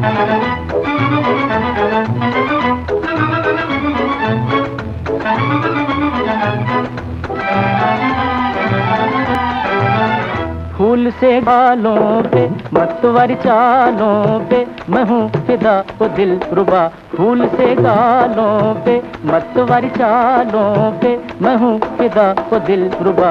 फूल से गालों पे मतवारी चालों पे मैं हूँ फिदा वो दिल रुबा। फूल से गालों पे मतवारी चालों पे मैं हूँ फिदा वो दिल रुबा।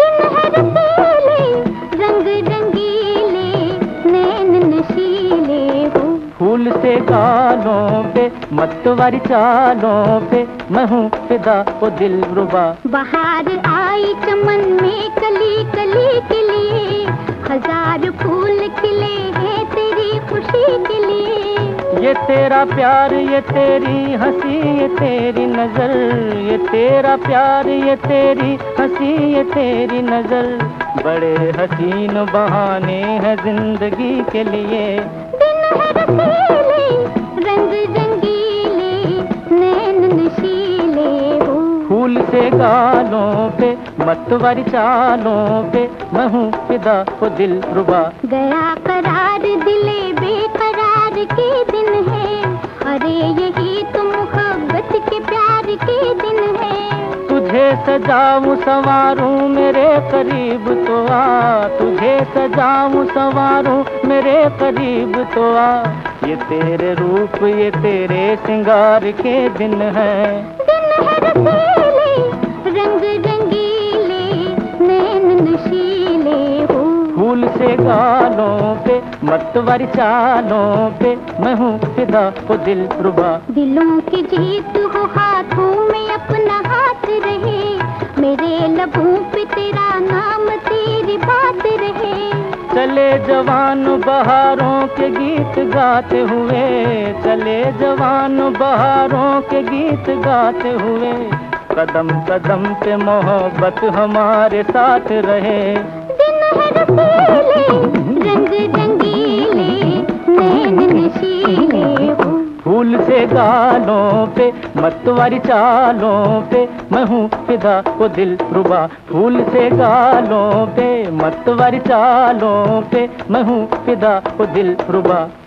रंग रंगीले नैन नशीले हो। फूल से गालों पे मतवारी चालों पे मैं हूँ फिदा वो दिल रुबा। बाहर आई चमन में कली कली के लिए, हजार फूल खिले हैं तेरी खुशी के लिए। ये तेरा प्यार ये तेरी हंसी ये तेरी नजर, ये तेरा प्यार ये तेरी हंसी ये तेरी नजर, बड़े हसीन बहाने हैं जिंदगी के लिए। दिन है रसीले रंग रंगीले नैन नशीले हो। फूल से गालों पे मतवारी चालों पे मैं हूँ फिदा वो दिल रुबा। गया करार दिले बेकरार के दिन है, अरे यही तो मोहब्बत के प्यार के दिन है। तुझे सजाऊं संवारूं मेरे करीब तो आ, तुझे सजाऊं संवारूं मेरे करीब तो आ, ये तेरे रूप ये तेरे श्रृंगार के दिन है। दिन है रसीले रंग रंगीले नैन नशीले हो। फूल से गालों पे मतवारी चालों पे मैं हूँ फिदा वो दिल रुबा। दिलों की जीत हो हाथों में अपना हाथ रहे, मेरे लबों पे तेरा नाम तेरी बात रहे। चले जवान बहारों के गीत गाते हुए, चले जवान बहारों के गीत गाते हुए, कदम कदम पे मोहब्बत हमारे साथ रहे। दिन है रसीले रंग रंगीले नैन नशीले हो। फूल से गालों पे मतवारी चालों पे मैं हूँ फिदा वो दिल रुबा। फूल से गालों पे मतवारी चालों पे मैं हूँ फिदा वो दिल रुबा।